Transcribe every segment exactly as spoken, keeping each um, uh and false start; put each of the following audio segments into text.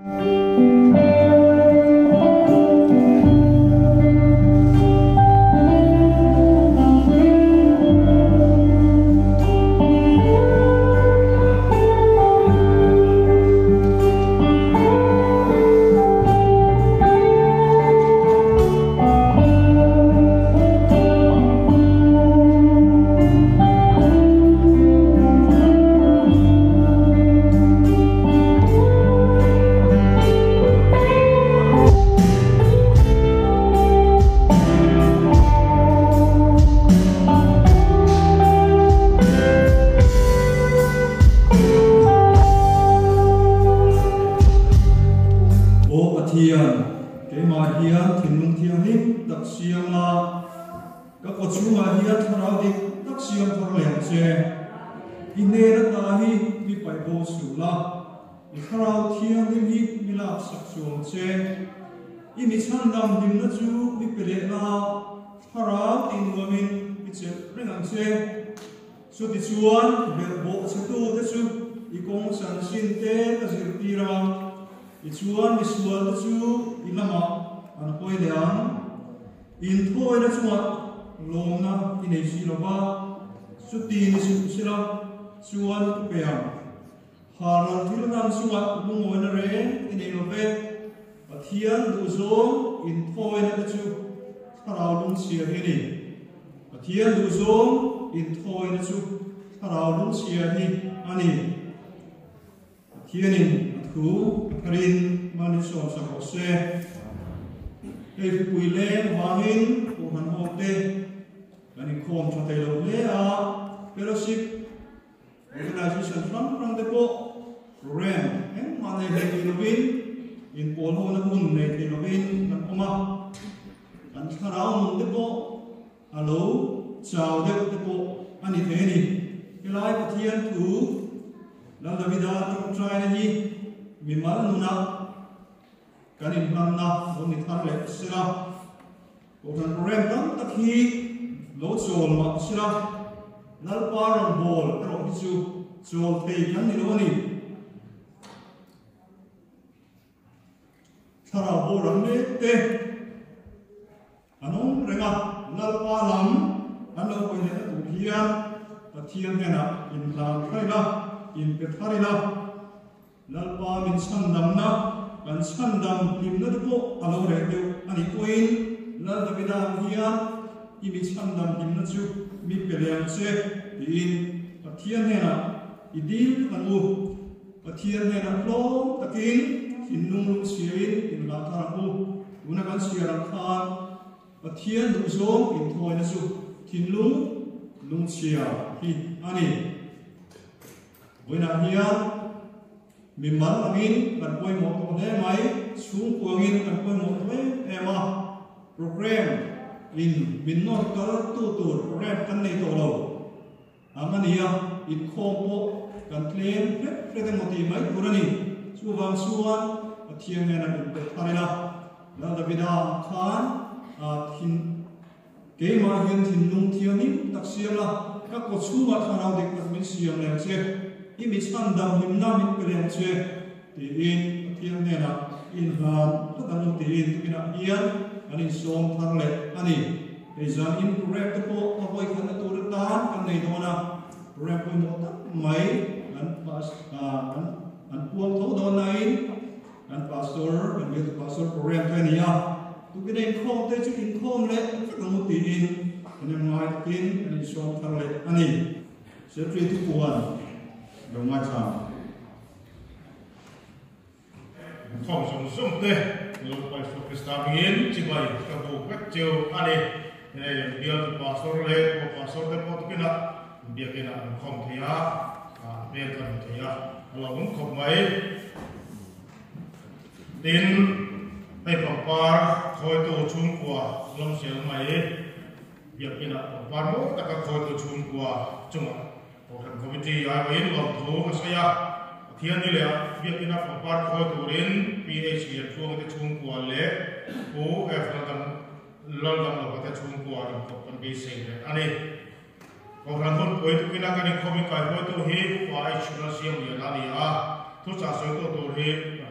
Hãy subscribe cho kênh Ghiền Mì Gõ để không bỏ lỡ những video hấp dẫn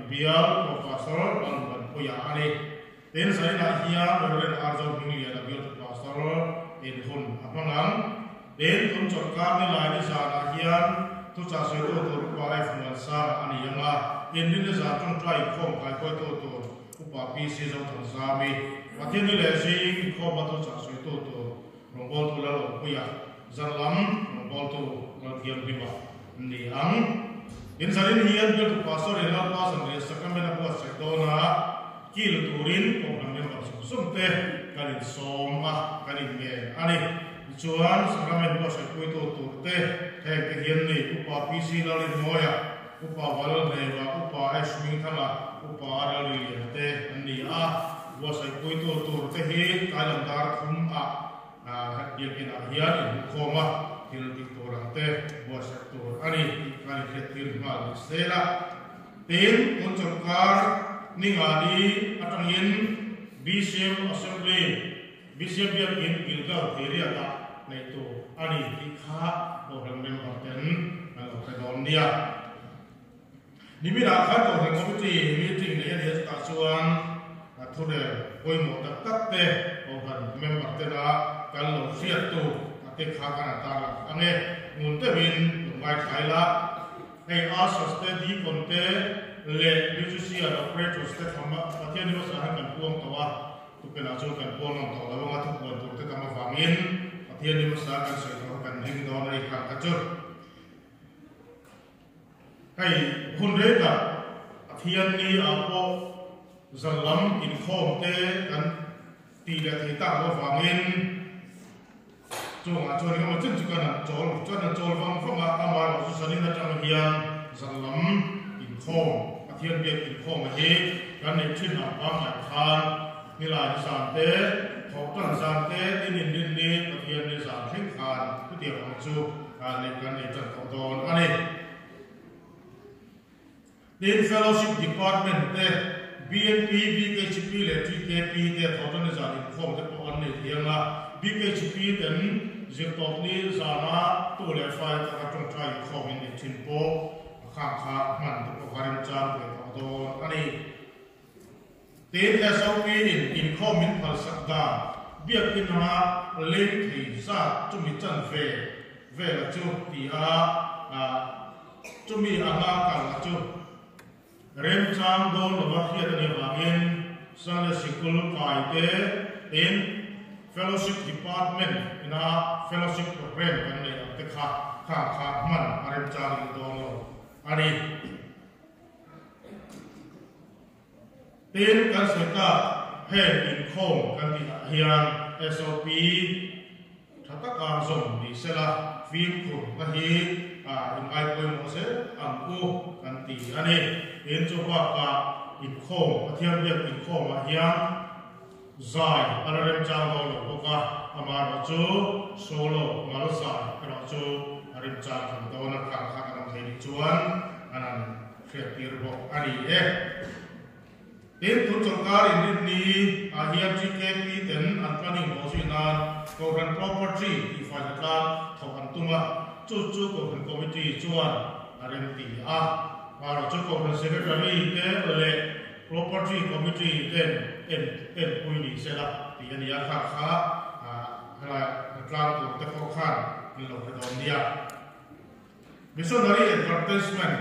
bial professor an ban poya ani ten sai na hiya ren arjo hinglia na bial professor in hun apangang ten tun chokka ni lai ni sa na hiya tu cha soi to to pa ai fuan sa ani yanga in ni za tong trai khom kai ko to to upa pi si zo thang sa mi wathin ni le sing kho ba tu cha soi to to rongol tu la lo poya zalam rongol tu ngal kiam riba ni ang in sarin hian bial professor in la pa san re sakamena pa sekdona kil turin ko ramen ba sumte kalin soma kalin me ani chuan sakramen ba sai pui to turte thek te hian nei upa pc lalin moya upa wal nei wa upa ashming thala upa arali te ani a wa sai pui to turte hi kalam dar thum a a yakin a hian in khoma til tiktorante wa sektor ani kali khetir mal sela ten unchokar ningadi atangin bcm assembly bcm in gilgal area ta naito ani dikha bohang member ten alo kadon dia nimira kha to hang committee meeting ne ya ta chuan athode koi mo tak tak te bohang member te na kal lo siat tu ate kha kana ta la ange ngun te win ngai thaila ei asas te di konte le literacy operators te thama pathian ni sa han kan puang tawa tu pela chu kan puang to la wa tu puang tu te kama wangin pathian ni sa kan soi to kan ring do nei kan ka chu kai hun re ka pathian ni apo zalam in khom te kan ti le thi ta wa wangin chu nga chu ni ma chen chu kan chol chu na chol wang phong a ma su sanin na tang hian zalam in khom thiên biệt in khom hi kan nei thin a am ai khan ni lai san te thok tan san te tin in din ni pathian ni san thing khan tu ti ang chu a nei kan nei chan to don ani din fellowship department te bnp bkhp le tkp te thoton ni san in khom te po an nei thianga bkhp ten zirtok ni zana tu le fai ta tong trai khom in thin po kha kha man to karim chang te to ani ten sop in in comment phal sakda biak in na link thi sa chumi chan ve ve la chu ti a a chumi anga ka la chu rem chang don lo ba khia ni wangin san sikul kai te in fellowship department in a fellowship program kan ne te kha kha kha man rem chang don lo ani ten kan seka hen in khom kan ti hian sop thata ka zom ni sela film khu na hi a in ai poi mo se am u kan ti ani en chu pa ka in khom pathian biak in khom a hian zai alarem chang lo lo ka amar chu solo ngal sai ra chu arim chang kan do na kha kha kan thei chuan anan khretir bo ani e ten tu chokar in ni a hiam chi ke pi ten an planning mo si na ko ran property i fa ka thau an tuma chu chu ko ran committee chuan arim ti a ma ro chu ko ran secretary te le property committee ten en en pui ni se la ti ani a kha kha a hala tlang tu te ko khan ni lo ke don dia missionary advertisement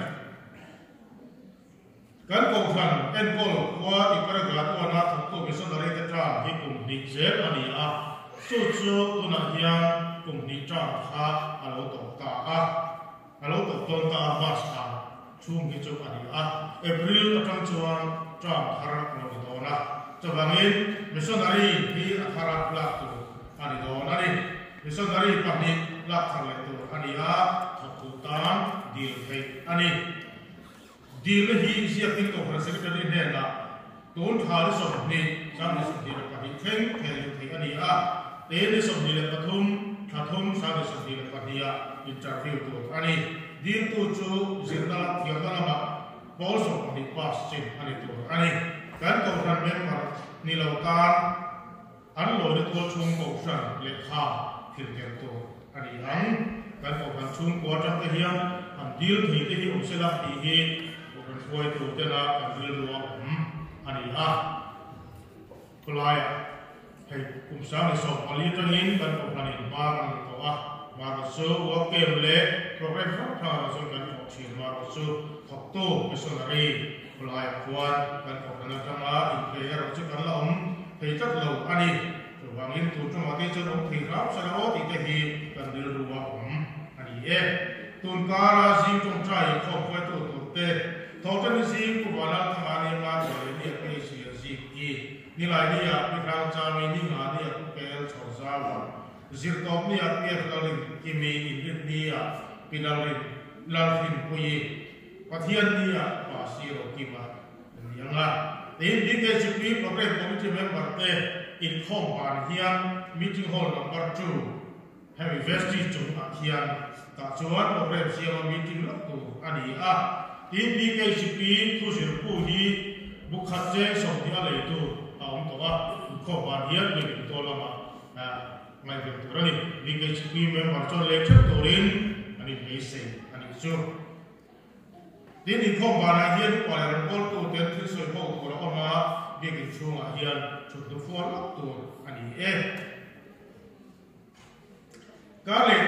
kan ko khan en ko wa ikara ga to na thok to missionary te tra hi kum ni je ani a chu chu una hian kum ni tra kha alo to ta a alo to ton ta mas a chung hi chu ani a april atang chuan tra thara no do na chawangin missionary hi athara plak tu ani do na ni missionary pani lak thar le tu ani a thok ta dil thei ani deal hi sia tin ko fra secretary ne la ton thar so ni sam ni so dil ka hi theng theng thei ani a te ni so dil pathum thathum sa ni so dil ka hiya interview to ani deal tu chu zirda yadana ma bol so ni pass chin ani to ani kan ko ran member ni lo ta an lo de to chung ko fran le kha thil ken to ani ang kan ko kan chung ko ta hiya an deal thei te hi obsela hi hi foi tu te na kan bil ruwa um ani a kulai hei kum sang ni so pali tangin kan ko pani ma kan ko a ma ko so wa kem le program fa tha so kan ko chi ma ko so khop tu missionary kulai kwan kan ko kan tanga in player chu kan la um hei chat lo ani to wangin tu chu ma te chu ong thi rap sa ro ti te hi kan bil ruwa um ani e tun kara jing tong trai khop foi tu tu te Total zing ku wala thamani ma ko ni pe si zing ki ni lai ni ya pi khang cha mi ni nga ni ya ku pel chho za wa zir top ni ya pe khalin ki mi in ni ya pinalin lalhin ku yi pathian ni ya pa si ro ki ma ni nga ni ni ke chi pi program committee member te in khong ban hian meeting hall number two heavy vestige chung a hian ta chuan program siam meeting lo tu ani a in B K C P thu sir pu hi bukhat che som dia le tu aum to a ko ban hian le to lama a mai ke tu rani B K C P member chon lecture torin ani me se ani chu din in ko ban hian ko le bol tu ten thu soi ko ko la ma B K chu a hian chu tu fo la tu ani e ka le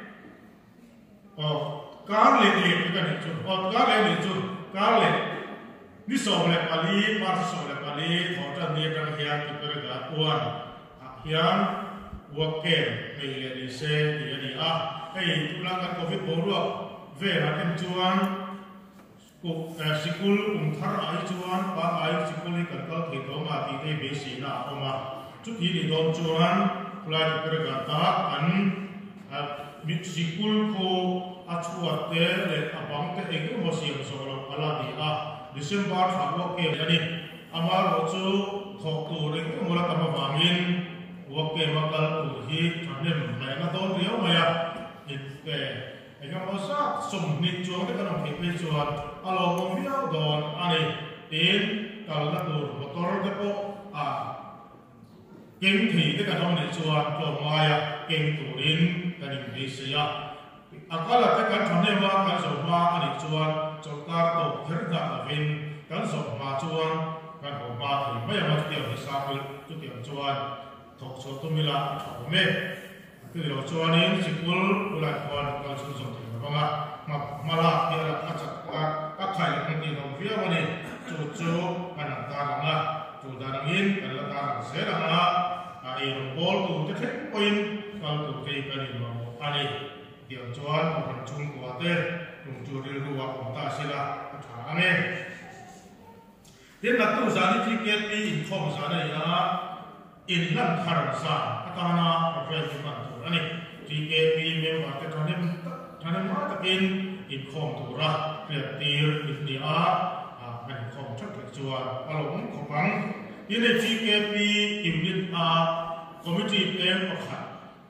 oh car le le ka ni chu or car le ni chu car le ni so le pali mar so le pali thota ni kan hian ki per ga puan hian worke me le ni se ni ni a ei tulang kan covid bo ro ve ha tem chuan ku sikul um thar ai chuan pa ai sikul ni kan kal thei do ma ti te be si na oma chu ti ni dom chuan kulai per ga ta an mit sikul ko achuat te le abang te eng mo siam so lo ala ni a December thawo ke ani amal ro chu thok tu ring mo la tam wangin wo ke makal tu hi thanem mai na don riau maya it ke eng mo sa sum ni chuang te kan phe pe chuan alo mo viau don ani tin kal na tu motor te po a keng thi te kan om ni chuan to maya keng tu rin kan ni se ya akala te kan thane ma kan so ma ani chuan chokar to therga avin kan so ma chuan kan ho ma thi mai ma ti ni sa pil tu ti chuan thok so tu mila tho me ti ro chuan in sikul ulai kon kan so so ti ma ma ma mala ti la ka cha ka ka khai la ti no via ma ni chu chu kan ta la chu da in kan la ta se la na a e ro bol tu te thek point kan tu te kan ni ma ani điều chuan phần chung của te cùng chu ri ruwa của ta sila tha ane tin na tu sa ni chi ke pi in khom sa na ya in lan thar sa atana professor kan tu ani chi ke pi me wa te thanem thanem ma ta in in khom tu ra ria tir in ni a a han khom thak ke chuan along ko pang in le chi ke pi in lit a committee em pakhat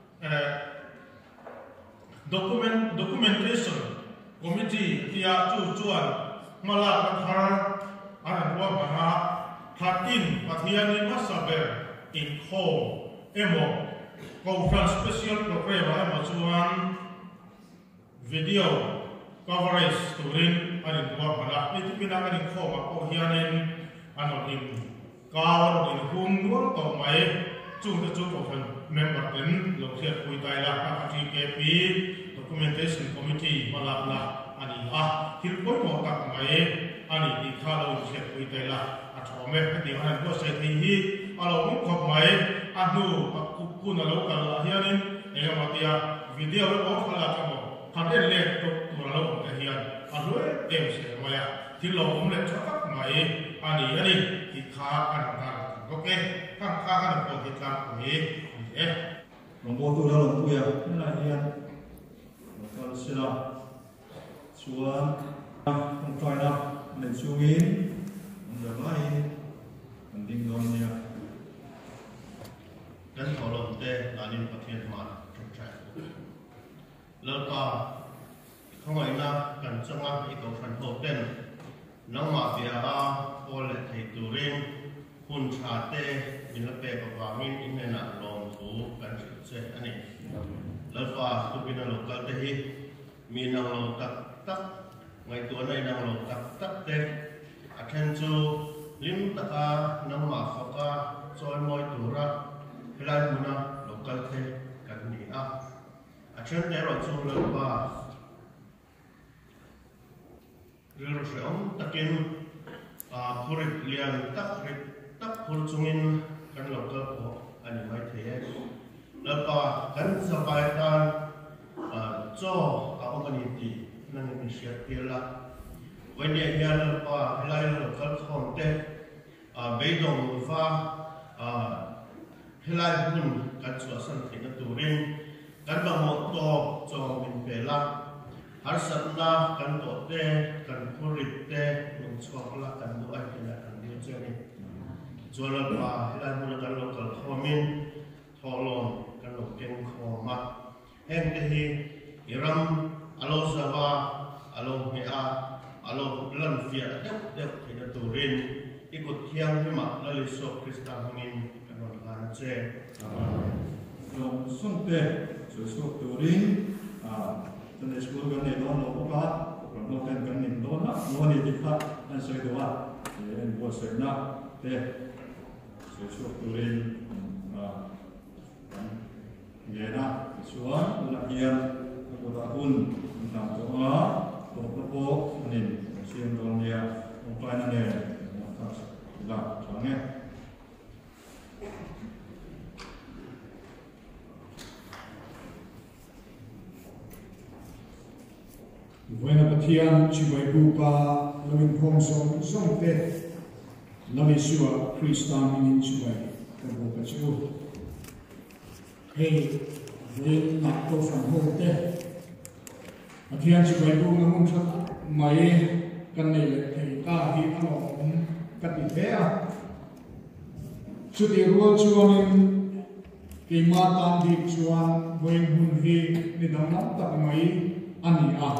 document documentation committee tia chu chuan mala pathar an wa bana thatin pathian in masaber in home emo conference special program emo chuan video coverage turin an wa bana itu pina kan in home ko hianin anon in kawan in hung nuang to mai chung te chu ko fan member ten lo thiat pui tai la ka ti ke pi documentation committee malak la ani a hil poi mo tak mai ani ti kha lo thiat pui tai la a thome ti han ko sai thi hi a lo mu khop mai a nu a ku ku na lo ka la hianin e ma tia video lo ko la ka mo han de le to tu la lo ka hian a lo em se ma ya ti lo um le thak mai ani ani ti kha kan ta ok các các cái đồng hồ Việt Nam của mình em đồng hồ tôi đâu đồng tôi à thế là hiền con xin lỗi xuống không trói đâu nên xuống in được ngay mình đi ngon nha đến thảo luận tê là nên có thiên hoàn trong trại lớn qua không phải là cần trong năm ý cầu phần hộp tên nó mà phía a ô lệ thầy tù riêng hun chả tê in là bè bạc vàng in in này là lòng thú cần sự sẽ anh ấy lớn qua tôi biết là lúc cái tê hi mi năng lâu tắc tắc ngày tuổi này đang lột tắc tắc tê à khen chu lim tắc à nâng mà khóc à rồi môi tủ ra cái lai mùa na lột cơ thế cần nhị à à khen để rồi chu lên ba rồi sẽ ông tắc in à phô rịch liền tắc rịch tắc phô chung in cần lột cơ của anh mới thếแล้วก็กันสบายตาโจ้เอาคนนี้ดีนั่นมีเสียเปล่าวันนี้เฮียแล้วก็เวลาเราก็คงเตะไปดงฟ้าเวลาหุ่นกันสวดสันติกันตูรินกันบางหมดโตโจ้เป็นเปล่าหาสันนากันโตเตะกันพูริเตะมันชอบละกันด้วยเวลากันเดียวเจ้านี่ส่วนเราก็เวลาหุ่นกันเราก็ขมินทอลงกันหลงเก่งขอมาเห็นที่อิรัมอโลซาบาอโลเฮียอโลลันเฟียเด็กเด็กที่ตูรินอีกเที่ยงที่มาแล้วลิโซคริสตานมินกันวันลานเจลงส่งเตะสุสุตูรินอ่าตอนนี้สกุลกันในโดนโลกาโลกันกันในโดนนะโน่นนี่ที่พักอันสวยตัวเอ็นบัวสวยนะเตะสุสุตูรินอ่าเยนะส่วนละเอียดกุฎาคุณนำตัวตกตะโพกนี่เสียงตรงเดียวตรงปลายนั่นเองนะครับหลักสองเนี่ย Buena Patian, Chibai Bupa, Loving Pongson, Zongte, Lamisua, Christan, Minin Chibai, Kabuka Chu. Hey, we not go from home there. Patian Chibai Bupa, Lamuncha, Mai, Kanele, Ka, Hi, Alon, Katipea. Should the rule Chuanin, Kimatan, Deep Chuan, Wayne Hunhi, Nidamap, Takamai, Ani Ah.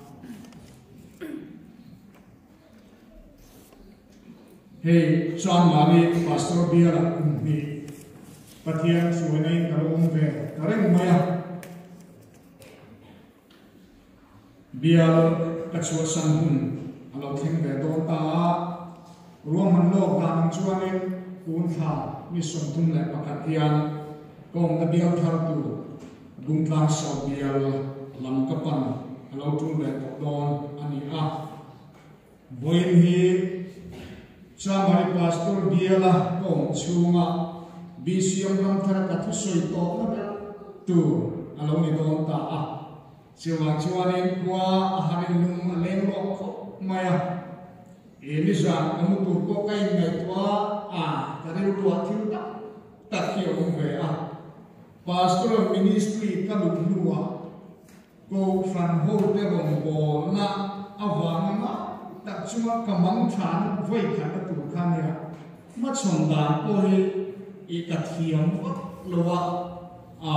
Hey, John Mali, Pastor Biara, Kumpi, Patian, Suwene, Karumve, Kareng Maya, Biara, Kachua Sanhun, Aloting Vedota, Roman Law, Ganang Chuanin, Kuntha, Mission Tumle, Pakatian, Gong the Bial Tartu, Guntang Sao Bial, Lamkapan, Alotung Vedon, Ani Ah, Boyin He. Samari Pastor Biala Kong Chunga Bisiam Ram Thara Kathu Soito Na Tu Along Ni Don Ta A Siwang Chuanin Kwa Aharin Lum Aleng Lok Maya Elizan Amutur Ko Kai Ngai Tua A Kadil Tua Thiu Ta Takio Umve A Pastor Ministry Kaluk Lua Ko Fran Ho Te Rong Bo Na Avanga tak cuma kembang chan voi kan tu kan ya macam dah oi ikat hiam loa a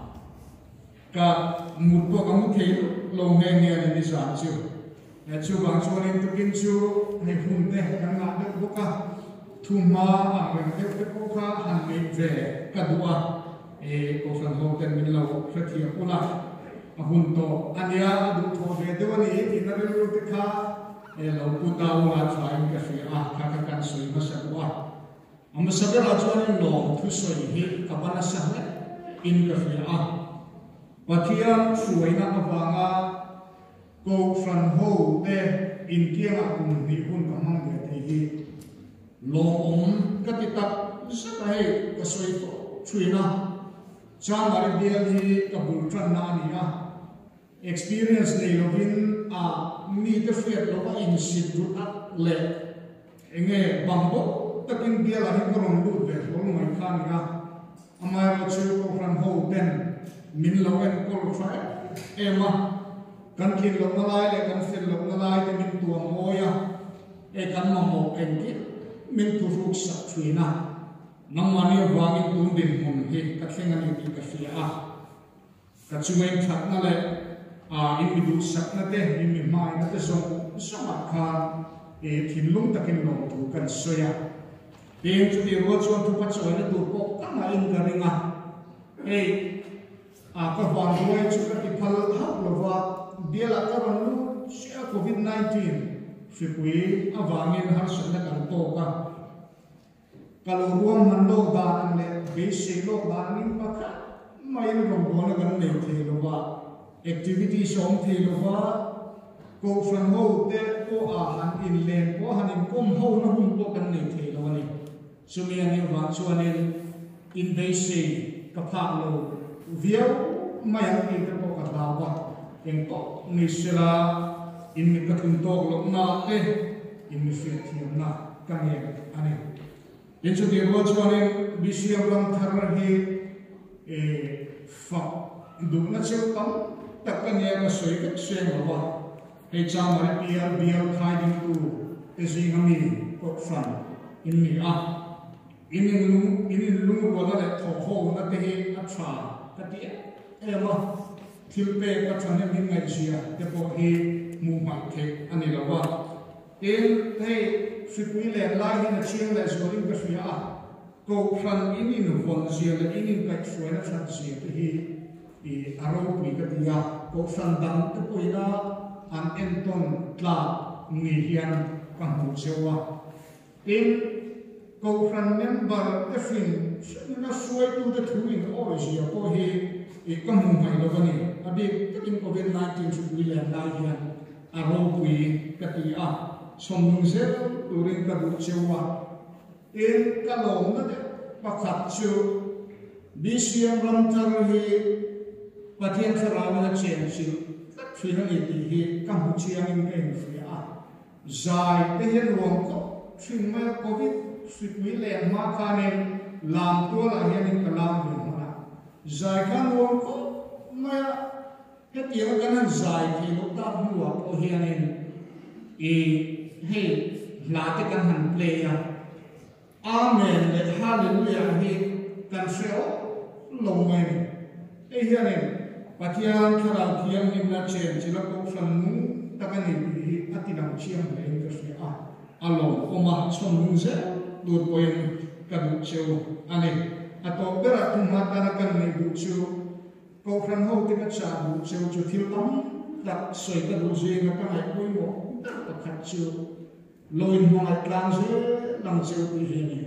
ka muto kamu thei lo nge nge ni sa chu ya chu bang chu ni tu kin chu ni phun te kan na de boka thuma a nge te te boka han ni ve ka dua e ko fan ho ten min lo khati pula a hun to ania du tho ve de wani ti na lu te kha Elo puta wa trying ka fi a ka ka kan soi ma sa wa am sa ra chuan lo thu soi hi ka bana sa le in ka fi a pathian suai na awanga ko fran ho te in kia a kum ni hun ka mang de te hi lo om ka ti tak sa ka he ka soi to chuina cha mari dia hi ka bul tran na ni a experience nei lovin a mi te fiat lo ba in sit ru at le enge bambo takin dia la hin ron lu ve lo mai khan ga amai ro chu ko fran ho ten min lo en kol fa ema kan kin lo malai le kan fil lo malai te min tu moya e kan ma mo en ki min tu ru sa thuina nang mani wangin tu din mun he ka thenga ni ti ka fi a ka chumen that na le a in mi du sak na te in mi mai na te song sama khan e thin lung takin lo tu kan soya te chu ti ro chuan thu pa choi na tu ko ka ma in ka ringa e a ka wan roi chu ka ti phal ha lo wa dia la ka ron lu sia covid nineteen fikui awangin har sanna kan to ka kalau ruang mando dan le basic lo dan ning pakha mai rom bona kan nei the lo ba activity som the lo ba ko from ho te ko a han in len ko han in kom ho na hum ko kan nei the lo ni sumi ani wa chuanin in basic ka pha lo viau mai ang in ko ka da ba eng to ni sila in mi ka kun to lo na te in mi fit thiam na kan ye ani in chu ti ro chuanin bisiam ram thar hi e fa du na cheu tam tak kan ye ka soi ka seng lo ba he cha ma pial bial khai ding tu te zi ngami ko fran in mi a in in lu in in lu ro na le tho ho na te he a tra ka ti e ma thil pe ka thane min ngai sia te po hi mu ma the ani lo ba in he fikui le lai na chiang le so ring ka fia ko fran in in von sia le in in ka fua na fran sia te hi i aro pi ka dia ko fran dang te po ina an enton tla ni hian ka mu chewa in ko fran member te fin na suai tu te thu in o sia ko hi i ka mu mai lo ni abi in covid nineteen fikui le lai hian aro pi ka dia som se turin ka du chewa in ka lom na de pakhat chu bisiam ram thar hi pathian khara na chen sil thri na ni hi ka hu chiang in eng fri a zai te hian ruam ko thrin ma covid fikui le ma khanen lam to la hian in kalam ni ma zai khan ruam ko ma he tiang kan zai thi lo ta huwa ko hian in e hey lati kan han play ya amen le hallelujah he kan feel long mai e hian en pathian khara thiam nim na chen chila ko fran nu takani hi atinam chiam le ka fe a alo oma chon nu se du poin ka du cheu ani ato bera tu ma ta kan nei du cheu ko fran ho te ka cha du cheu chu thil tam tak soi ka du je ka ka ai koi mo ta khat cheu loin hong at lang se lang cheu pi hi ni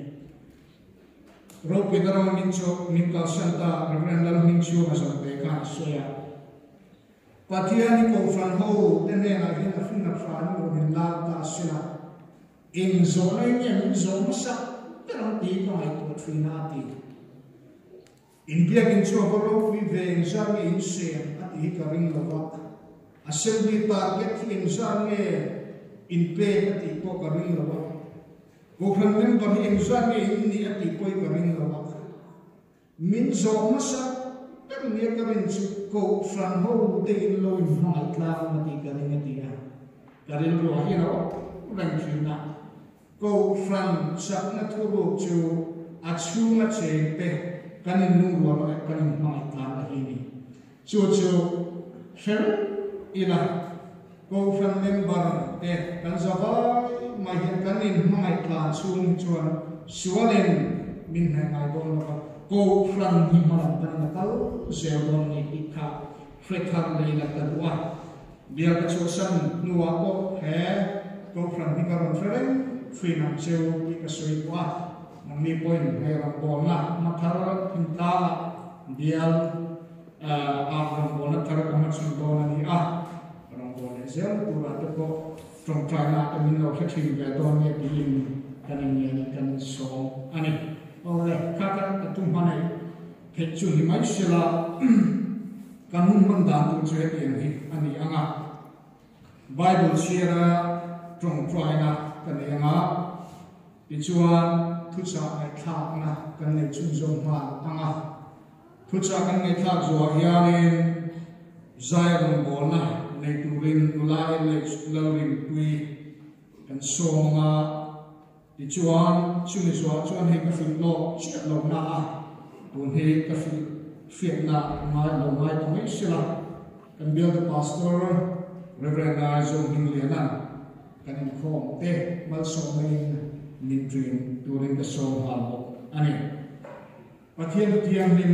ro pe da ro min cho min ka santa reverend lam min chu ma sa pe ka soya pathian ni ko fran ho te ne na hin na fin na fran ro min la ta sila in zo na ni min zo ma sa te ro ti ka ai to trina ti in bia kin chu ko ro pi ve in sa ni in se ati ka ring lo wa assembly target in sa ni in pe ati po ka ring lo wa ko khan nem ba hi exam ni ni ati poi ka ring lo wa min zo ma sa per ni ka rin chu ko fran ho te in lo in ma tla ma ti ka ring ati ya ka rin lo hi no rang chi na ko fran sa na thu ro chu a chu ma che pe kan in nu wa ma kan in ma tla ma hi ni chu chu sher ila ko fran member te kan zawai mai hian kan in mai tla chung chuan sualen min hai ngai don ma ko fran hi ma ban na kal se don ni ikha frekhar nei la ka wa bia ka chu san nuwa ko he ko fran hi ka ron freng free nam cheu ki ka soi wa mi point he ram bon na ma thar thin ta bial a ram bon na thar ka ma chung don ni a ram bon e zel tu ra ko trong China ta min lo thachim ve don ye bilin kanin ye ni kan so ani ore ka ka tum hanai phe chu ni mai sila kanun man dan tu che ye ni ani anga bible share trong China kan ye nga ti chuan thu cha ai tha na kan nei chung zong ma anga thu cha kan nei tha zo hianin zai ron bol na nei tu rin ulai le laurin pui kan songa ti chuan chu ni so chuan he ka fin lo chet lo na a tun he ka fin fiat na mai lo mai to mai sila kan build the pastor reverend Isaac Hinglianan kan in khom te mal so mai min dream during the song albo ani pathian tiang lim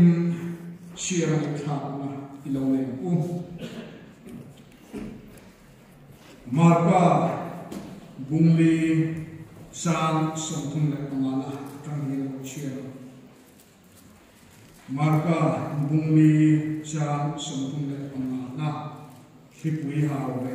shira ni tha na ilole u Marka bungli sang songtung le amala kangin chiero Marka bungli sang songtung le amala hipui hawe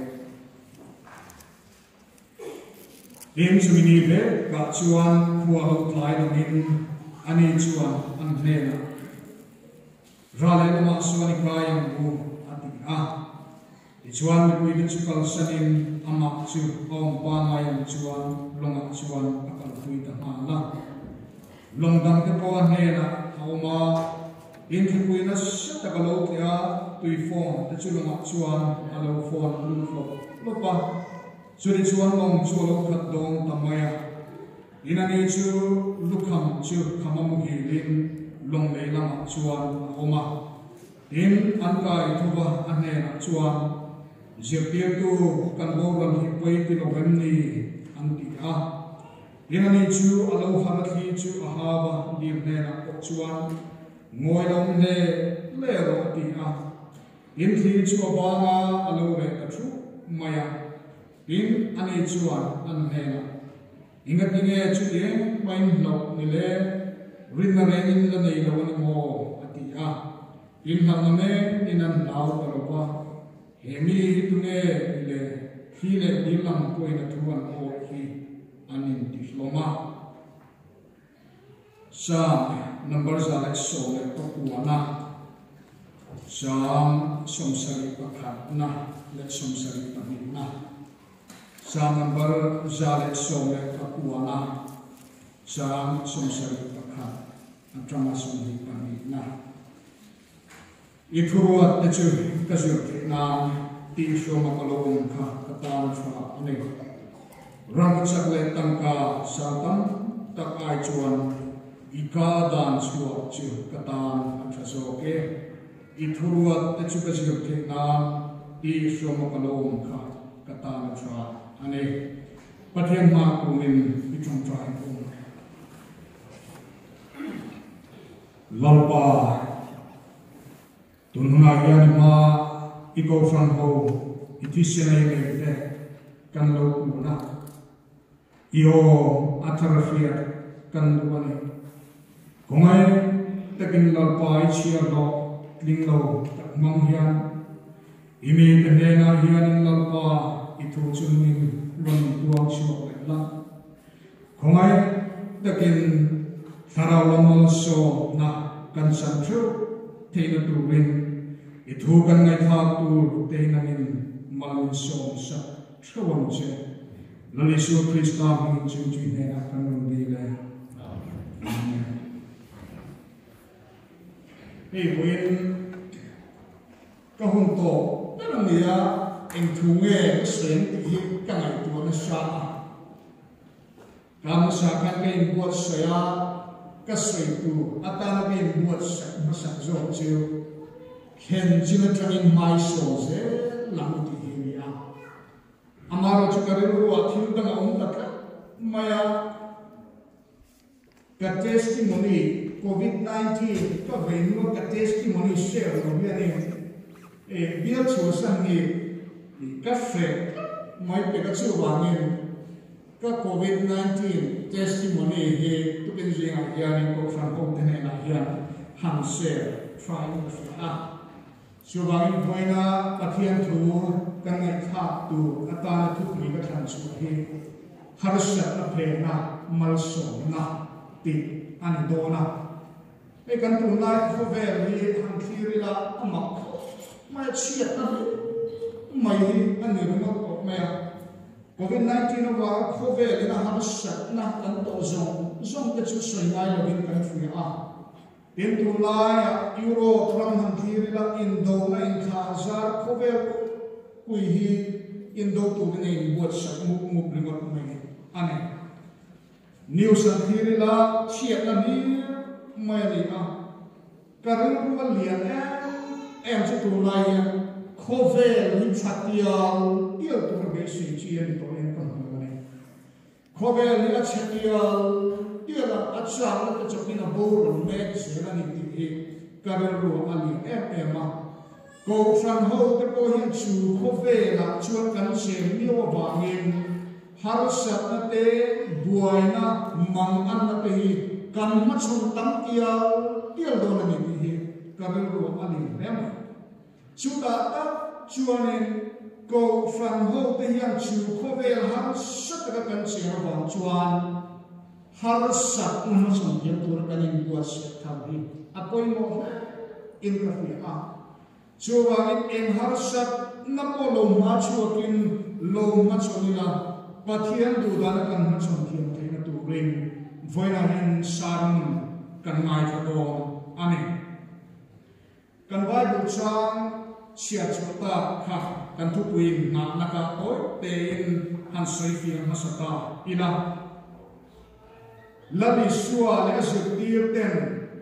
Lim sumini ve ka chuan hualo thlai langin ani chuan an hlena rale nama suani kayang bu ati a chuan mi pui chu kal sanin ama chu ong pa mayam chuan longa chuan akal pui ta ma la long dang te po hlena auma in ki pui na sa ta kalo kya tui phone te chu longa chuan alo phone lu flo lo pa Suri chuan long chu lo khat dong tamaya inani chu lukham chu khamam hi lin long le lama chuan oma in an kai thuwa ane na chuan jepia tu kan bo ran hi poi ti lo gam ni an ti a inani chu alo harathi chu ahaba dim ne na ko chuan ngoi long ne le ro ti a in thi chu awanga alo re ka thu maya in ane chuan an hena ingat inge chu ye main no ni le rin na re in la nei lo ni mo ati a in na me in an nau ta ro pa he mi tu ne le hi le ni lam ko ina tu an o hi anin ti hloma sa number za le so le to ku ana sam som sari pakhat na le som sari pa na Sam number zale some kakuana sam somsari pakha atrama somhi pani na ithurua techu kasur na ti shoma kalong kha katan fa ane ram chakle tangka satam takai chuan ika dan chuak chu katan atraso ke ithurua techu kasur na ti shoma kalong kha katan fa ane pathian ma ko min ichong trai ko lalpa tunna yan ma iko from ho itisena ye te kan lo na io atarafia kan duane kongai takin lalpa ichia lo linglo mang hian imi tenena hian lalpa itu chunin lon tuang chuak la kongai takin tharau lamol so na kan san thu theina tu win itu kan ngai tha tu teina min malun so sa thawang che lali su krista mi chu chu ne na kan ron di le amen ei win ka hun to ta nia em thu nghe sen hi ka ngai tu na sa kam sa kan ke buat saya ka sei tu ata ke buat sa ma sa zo chiu khen jina tangin mai so ze lam ti hi ya amaro chu ka ru wa thil da ngam ta ka maya ka testimony covid nineteen ka vein no ka testimony share no bi ani e bia chu sang ni ka fe mai pe ka chu wangin ka covid nineteen testimony he tu ken jing a yani ko fan ko tene na hian han share try to fe a chu wangin poina pathian thu kan ngai tha tu ata na thu mi ka than chu he har sha a phe na mal so na ti an do na e kan tu na ko ve ri han thiri la amak mai chia ta mai an ni no ko me covid nineteen wa ko ve le na har sha na kan to zong zong ke chu soi ngai lo bin kan fu a tin tu la euro tram han thiri la indo na in kha zar ko ve kui hi indo tu ne buat sa mu mu ringot mai ane new san thiri la chia la ni mai ni a karang ru lian em chu tu lai khove ni chatial il tu be si chi ni to en kan ne khove ni a chatial il la a cha la ta chapina bo ro me se la ni ti karang ru ali em em ma cô phan hô cái cô hiện chủ khô về là chuột cắn xém miêu và nghìn har sat na te buai na mang an na te kan ma chun tam tia tia do na ni hi karel ro ani rem chu ta ta chuanin cô phan hô te hian chu khô về har sat ka kan xém wa chuan har sat na chun tia tur kanin bua se tham hi apoi mo in ka fi a chuwangin en har sat na po lo ma chuakin lo ma chonila pathian du dana kan ma chon thiam the na tu ring voina hin san kan ngai tha do ani kan bible chang chia chota kha kan thu puin na na ka oi te in han soi fi ma sata ila labi suwa le asir tir ten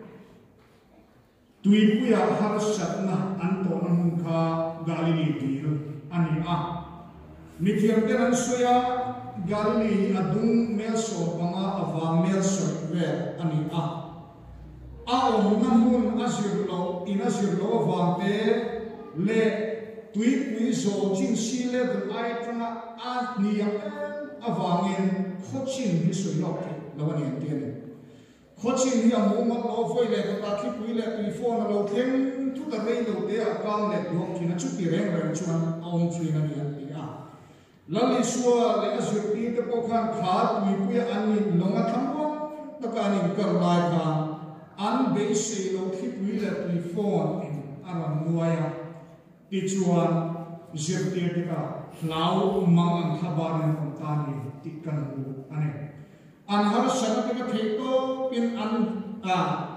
tui puya har sat na an to na mun kha galili tir ani a mithiam ten an soya galili adung mel so panga awa mel so ve ani a a om na mun asir lo in asir lo wa te le tui pui zo jin si le the ai tanga a ni a awangin khochin hi so lo ke lawani ten khochin hi amu ma lo foi le ta ki pui le pui phone lo theng thu ta rei lo te a kam le lo ki na chu ti reng reng chuan aum thui na ni a lali suwa le asir ti te po khan kha pui pui an ni longa thamwa ta ka ni kar lai kha an be se lo ki pui le pui phone in aram nuaya ti chuan zir ti te ka lau mang an khabar na kon ta ni ti kan bu ane an har san ke ka thei to in an a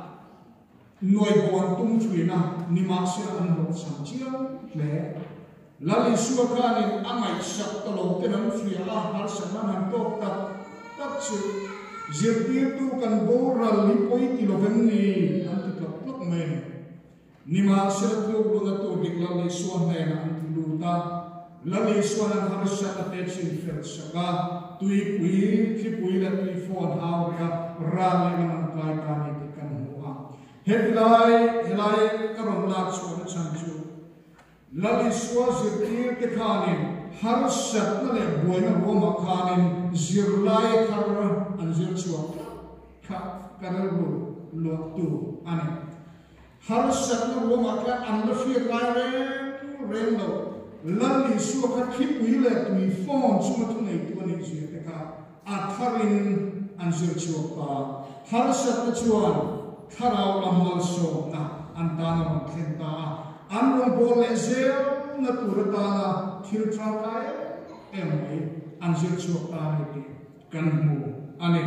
noi bon tum chui na ni ma se an ho sam chiang le lali suwa ka ni angai sak to lo te nam fri a har san na han to ta ta chu zir ti tu kan bo ra li poi ti lo ven ni an ti ka plok me ni ma se tu lo na to dik lali suwa na na an ti lu ta lali suwa na har san na te chin fel saka tui pui ki pui la tui phone how ya ra le na kai ka ni ti kan hu a headline headline karon la chu na chan chu lali suwa zir ti ke khanin har sat na le boi na ro ma khanin zir lai khar an zir chu kha karal ro lo tu ani har sat na ro ma kha an la fi lai re re lo lali suwa kha ki pui le tui phone chu ma tu nei tu ni zir te ka a tharin an zir chu pa har sat na chuan tharau lamal so na an ta na ma khen ta an ro bol le zel na tu ra ta na thil tra ka em mai an zir chu ta ni ti kan mu ani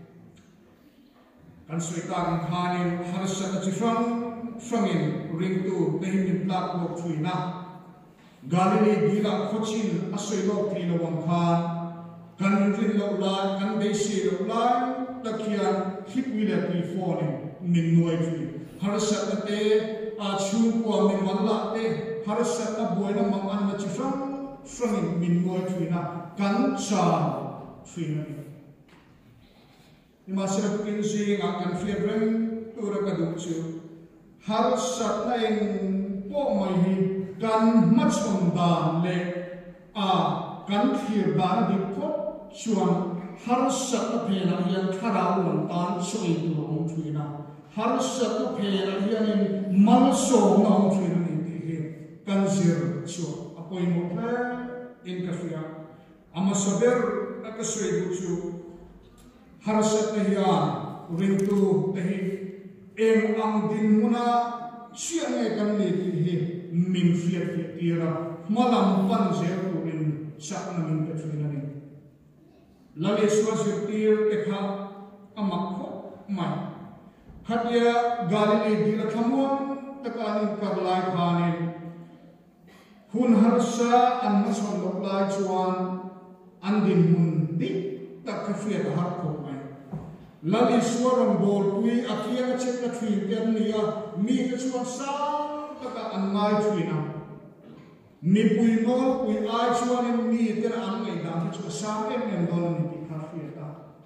kan soi ta kan khanin har sat na chi frang frangin ring tu te hin plak lo thui na galili dila khochin asoi lo tri lo wang khan kan rin lo la kan be si lo la takhian hipui le pi phone min noi tri har sat na te a chu ko min man la te har sat na boi na mang an na chi frang frang min noi tri na kan cha tri na ni ma sira kin si nga kan flavor tu ra ka du chu har sat na in po mai hi kan machon dan le a kan thir dan di pot chuan har sat na phela hian thara uan tan soi tu ong thuina har sat na phela hian in mal so na ong thuina ni ti hi kan zir chu apoi mo phe in ka fia ama saber ka soi du chu har sat na hian ring tu te hi em ang din muna siang e kan ni ti hi min fiat fiat tira malam pan zer turin sak na min petrina ni lali suwa tir ekha amak kho mai hatia galili dila thamon takanin karlai khanin hun harsa an mason loklai chuan andin mun di tak fiat har kho mai lali suwa ron bol pui akia chek na thui ten nia mi ka chuan sa taka an ngai thuina mi pui no pui ai chuan in mi ten an ngai da chu sam em em dol ni ti kha fi ta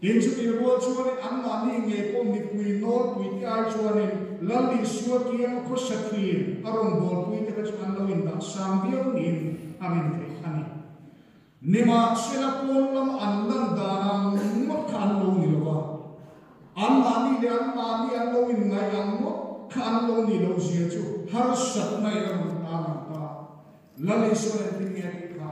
tin chu ti ro chuan an ma ni nge ko ni pui no pui ti ai chuan lalli suwa kiang ko sakhi arong bol pui te ka chuan lo in da sam biang in amin te ani nima sila pon lam an lan da nam mo khan lo ni lo an ma ni le an ma ni an lo in ngai ang mo khan lo ni lo sia chu har sat nai ram ta ma ta lalli suwa ti nge ti kha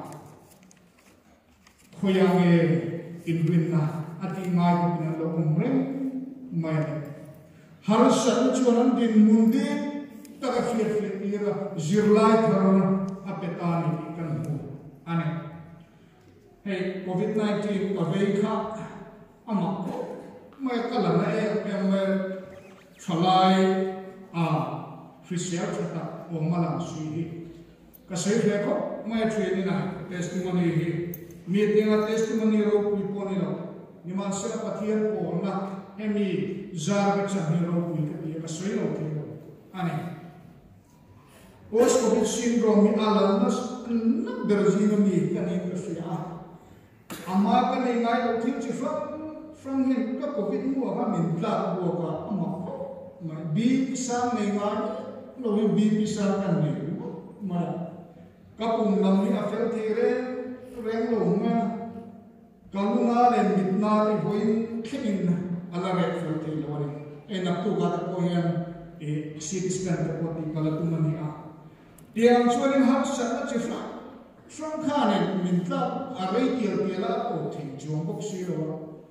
khoyang e in win na ati ngai ko na lo umre mai har sat chuan din mundi ta ka fiat fiat ira zirlai karona apetani kan hu ane hey covid nineteen ka vei kha ama ko mai kala na e me chalai a christian chata o malang sui hi ka sei le ko mai training na testimony hi meeting a testimony ro pi poni ro ni man se pathian ko na hemi zar ka chani ro pi ka ka sei ro ke ane post covid syndrome mi alarmas na berzino mi kani ka fia ama ka nei ngai lo thing chi from from him ka covid mu ha min tla bo ka ama ko mai bi sam nei ngai lo bi bi sam kan nei mai ka pum lam ni a fel thi re reng lo nga kalunga le mitna ri hoin khin ala re fel thi lo ni e na tu ga ko hian e sit scan ka ko ti kala tu mani a tiang chuan har sa na chi fra from khane min tla a re ti ti la ko thi jong bok si lo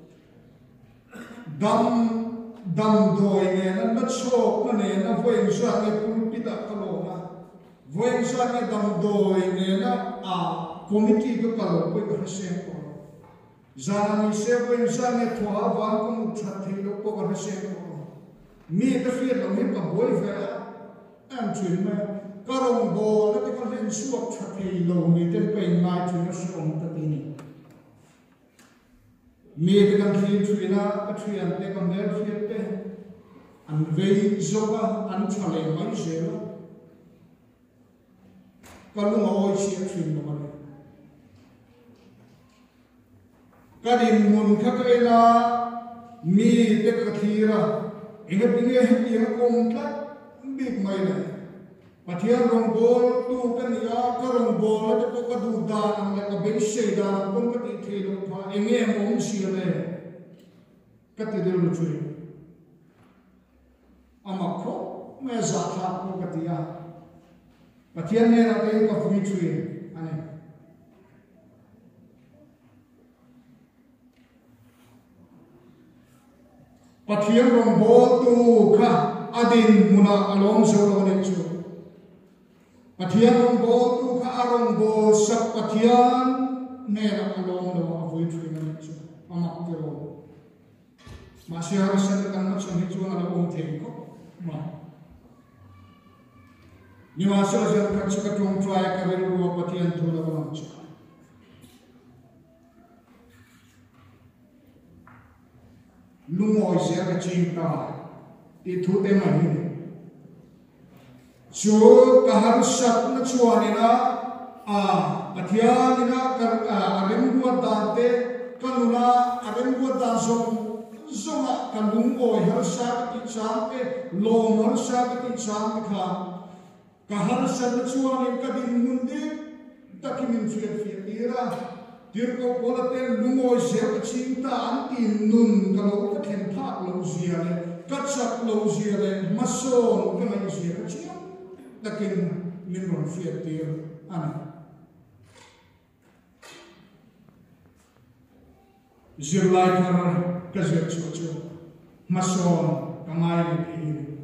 dam dam doi ne na na chok na ne na voin sa ne pul pi ta ka lo na voin sa ne dam doi ne na a committee ko ka lo ko ka se ko zana ni se voin sa ne thwa van ko mu tha thi lo ko ka se ko mi ta fi lo mi ka boi ve am chin ma karong bo la ti ka len suak tha thi lo mi ten pe mai chu na som ta ti ni mi te kan thi chu na ka thi an te ka mer fi te an vei zoga an chale mai se lo ka lu ma oi si chu no ma ka din mun kha ka ela mi te ka thi ra inga binge he ti ha kom tla big mai na pathian rong bol tu kan ya ka rong bol te ko ka du da nam le ka be se da nam kon ka ti thi lo pha enge mong si le ka ti de lo chui ama ko me za tha ko ka ti ya pathian ne na te ka fui chui ane pathian rong bol tu kha adin muna along so lo ne chu pathian rong bol tu kha arong bol sak pathian ne na along lo avui thui na chu ama ke ro ma sia ra sa kan ma chu ni chu na lo the ko ma ni ma sa sa ka chu ka tong try ka ro ro pathian tu lo ma chu lungoi se ka chim ta ti thu te ma ni chu ka har sat na chuani na a pathian ina kar arem bu da te kanula arem bu da zong zonga kanung oi har sa ti cham te long har sa ti cham kha ka har sat na chuani ka din mundi takimin fiat fiat ira dir ko polate lungoi se ka chim ta an ti nun ka lo ka then thak lo zia le ka chak lo zia le mason ka mai zia ka chim takin min ron fiat tir an zirlai thar ka zia chu chu mason ka mai le ti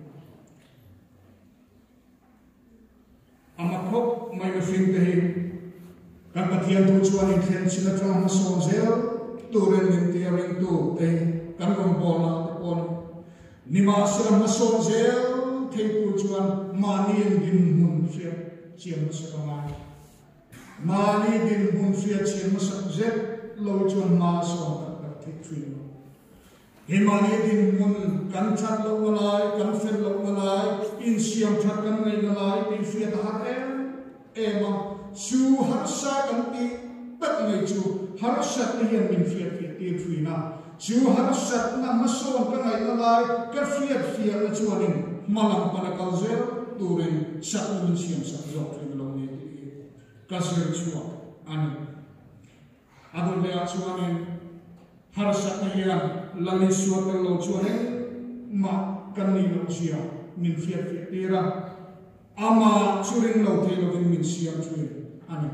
ama khop mai ka fin te hi kan pathian tu chuan in khen sila tang mason zel turen min ti ring tu te kan rom bol na te pon nima sila mason zel thei pu chuan mani din mun fia chiam sa ka mai mani din mun fia chiam sa zet lo chuan ma so ka ka thei thui he mani din mun kan chat lo malai kan fel lo malai in siam that kan ngai malai ti fia ta ha ema su har sa kan ti tak ngai chu har sa ni hian min fiat fiat ti thui na chú har sat na mason ka ngai na lai ka fiat fiat na chuanin malam pana kal zel turin sat min siam sak zok ri lo ni ka sir chua ani adul le chuanin har sat na ya lali suat lo chuanin ma kan ni lo sia min fiat fiat tira ama churin lo te lo min siam chui ani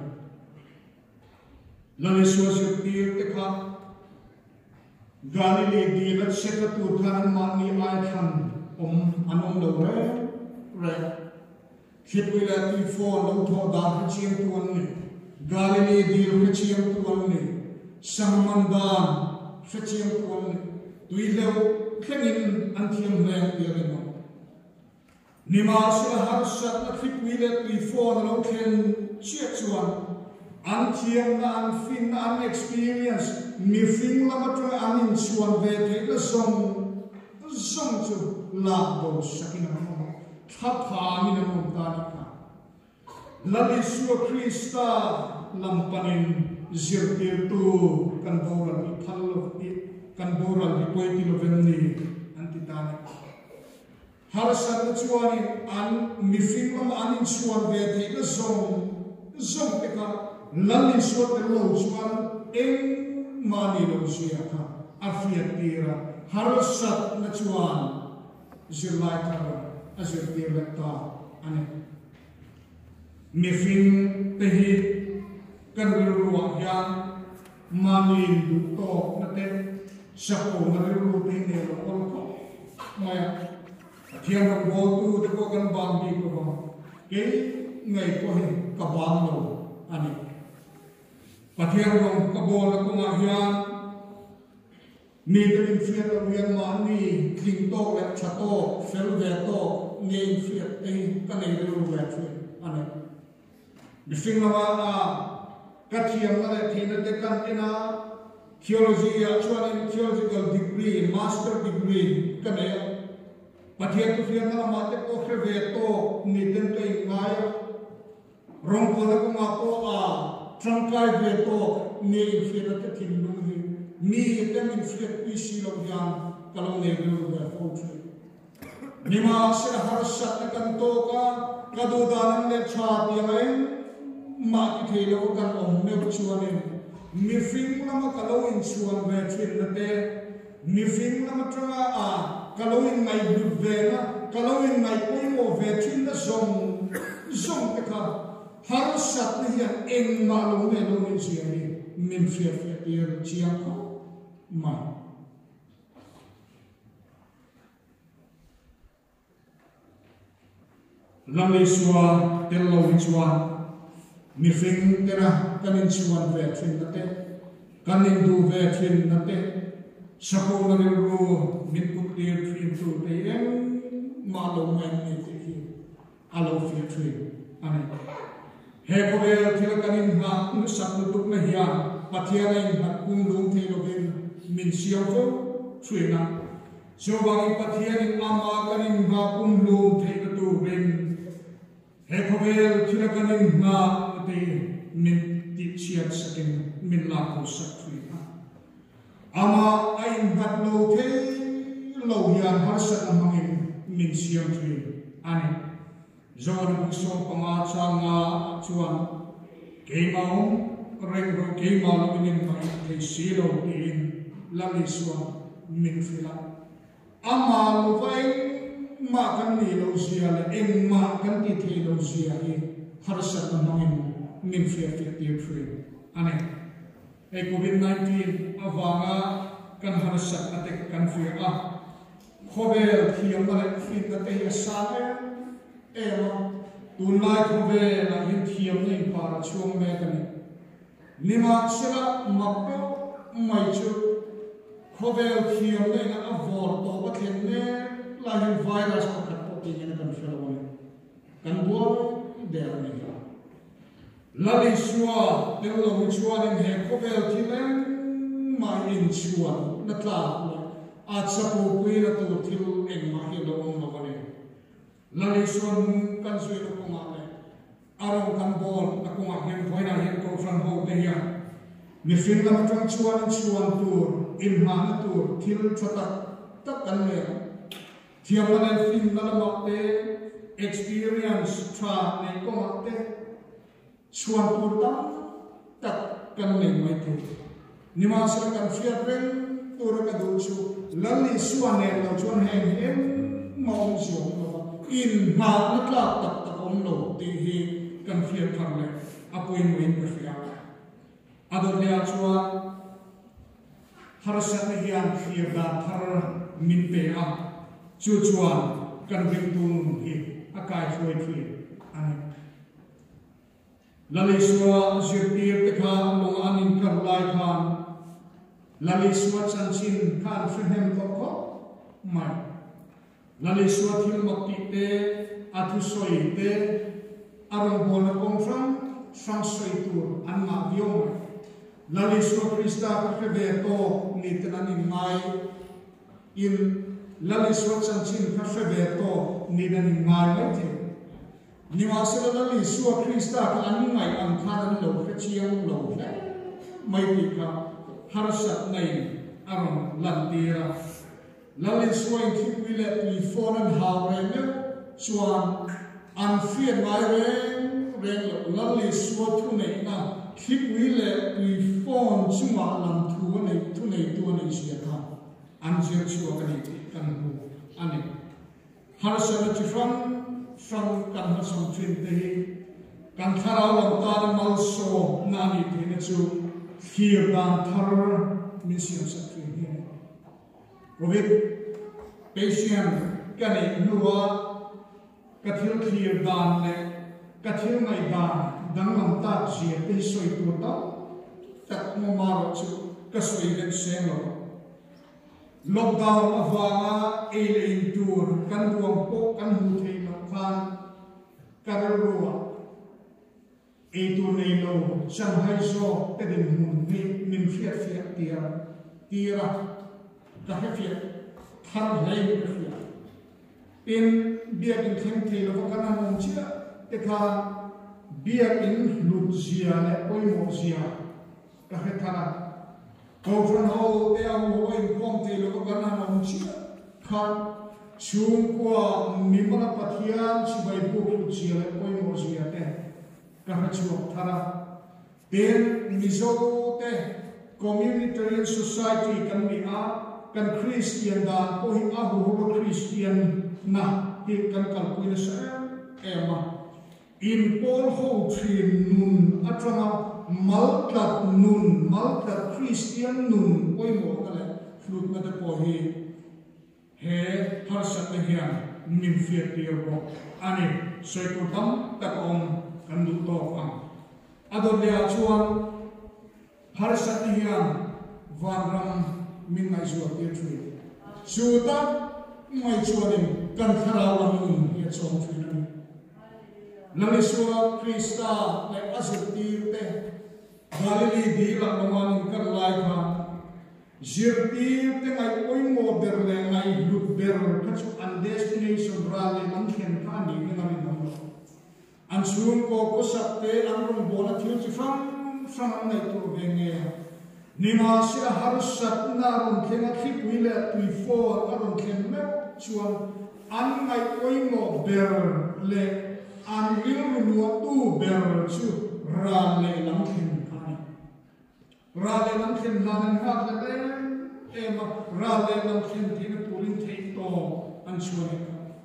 lali suat sir tir te kha Galilee di lat seta tu than ma ni ai than om anong lo re re khit wila ti fo lo tho da chiam tu an ni Galilee di ro chiam tu an ni sangmandan sa chiam tu an ni tui lo khengin an thiam le ti an no ni ma sila har sat na khit wila ti fo lo khen chia chuan an thiam na an fin na an experience mi fin la ma tra an in chuan ve te ka song song chu la do sakina ma tha tha mi na mon ta ni ka la li su Krista lam panin zir tir tu kan boral ni phal lo ni kan boral ni poi ti lo ven ni an ti ta ni har sa na chuan an mi fin la an in chuan ve te ka song song te ka lali suat te lo chuan eng mani lo sia ka afiat tira harasat na chuan zirlai thar azir tir ta ani mifin te hi kan ruwa ya mani du to na te sapo na ru te ne lo ko maya thiam ro bo tu te ko kan bang bi ko ba ke ngai ko hi ka bang lo ani Pathian rong kabol na kung ahyan ni kaling fiat ang yan maani kling to at chato fel veto ngayon fiat ay kanay rin wet ano bising nawa a katiyang na tina dekan ina theology actually theological degree master degree kanay Pathian to fiat na mate ko veto ni den kay ngaya rong ko na kung ako a Trangkai veto ni infira te tindu ni ni tem infira pisi lo yan kalau ne lu ba fotri ni ma se har sat kan to ka kadu danan le cha ti ngai ma ki the lo kan om ne chuan ni fing na ma kalau in chuan ve thin na te ni fing na ma tranga a kalau in mai bu ve na kalau in mai poi mo ve thin na zong zong te ka har sat ni ya eng ma lo ne lo ni sia ni min fia fia tir chia ko ma lam le suwa tel lo ni chuan mi fing tera kanin chuan ve thin na te kanin du ve thin na te sako na ni ru min ku tir thin tu te eng ma lo men ni te ki alo fia thin ani he ko ve thil kanin ha nu sak nu tuk na hiya pathian ai hat kum lung the lo bin min siaw ko thuina so bang pathian in ama kanin ha kum lung the na tu bin he ko ve thil kanin ha te min ti chiat sakin min la ko sak thuina ama ai hat lo the lo hian har sak amangin min siaw thui ani Zon bukso panga changa chuan keimau reng ro keimau minin mai te silo in lali suan min fila ama lo vai ma kan ni lo zia le em ma kan ti the lo zia hi harsa na mangin min fia ti ti free ane e covid nineteen awanga kan harsa atek kan fia a khobel thiam na fit na te sa ema tunai khobe na hin thiam nei para chuang me kan nima sira mappo mai chu khobe thiam nei na avor to ba thlen ne la hin virus ko khat po ti ne kan fela won kan bo de ni la li suwa de lo mu chuan in he khobe thilen ma in chuan na tla a chapu pui na tu thil eng ma hi lo on lo ne Lali suan kan sui lo ko ma le arong kan bol na ko ma hen voina hen ko fran ho de ya mi fin la tang chuan chuan tu in hana tu thil thata tak kan le thiam an fin na ma te experience tra nei ko ma te chuan tur tam tak kan le mai tu ni ma sel kan fiat ren tur ka du chu lali suan ne lo chuan hem hem mong siong lo in ma na tla tak tak om lo ti hi kan fiat thang le apoi muin ka fiat ador le chua harasat ne hian khir da thar min pe a chu chuan kan ring tu hi akai khoi thi ani lali suwa zirtir te kha lo anin kar lai khan lali suwa chan chin khan frehem to ko mai lali suwa thil makti te athu soi te arong bon kong frang sang soi tu an ma bio lali suwa krista ka khebe to ni tanan in mai in lali suwa chan chin ka khebe to ni dan in mai le the ni ma se lali suwa krista ka an ngai an khan an lo kha chiang lo le mai ti ka har sat nei arong lan tira lali suwa in thi wi le pi phone an ha re ne chuan an fiat mai re re lali suwa thu nei na khi wi le pi phone chuma lam thu nei thu nei tu nei sia kha an jia chuwa ka ni kan hu ani har sat chi from from kan ha som thin te kan tharau lam ta mal so na ni the na chu khir dan thar min siam sa thin hi covid patient kan ei nuwa kathil khir dan le kathil ngai dan dang lam ta chi te soi tu ta tak mo maro chu ka soi le seng lo lockdown awanga ele in tur kan ruam po kan hu thei lo khan karua e tu nei lo shanghai so te din mun ni min fiat fiat tira tira ka he fiat thar lei ka fiat in bia in theng thei lo kana mong chia te kha bia in lut zia le oi mo zia ka he thana ko from ho te au ho in kom te lo kana mong chia khan chung kwa mi mana pathian chi bai bu lut zia le oi mo zia te ka ha chu thara ten mizo te communitarian society kan mi a kan Christian dan ko hi a hu ho Christian na hi kan kal kuin sa ema in pol ho thin nun atranga malkat nun malkat Christian nun oi mo kale flut na te po hi he har sa te hian min fiat ti ro ani soi ko tam tak om kan du to ang ador le chuan har sa te hian van ram min ngai zuwa ti thui chu ta ngai chuanin kan tharau lam nun hi chong thui na lali suwa krista le asir ti te galili di la man kan lai kha zir ti te ngai oi mo ber le ngai lut ber ka chu an destination rally man khen kha ni na ni no an sun ko ko sap te an ron bona thil chi fam fam nai tu ve nge nima sia har sat na ron khen a khip wi le tui fo a ron khen me chuan an ngai oi mo ber le an ring nu tu ber chu ra le lam khen kai ra le lam khen na nan ha le le em ra le lam khen ti na turin thei to an chuan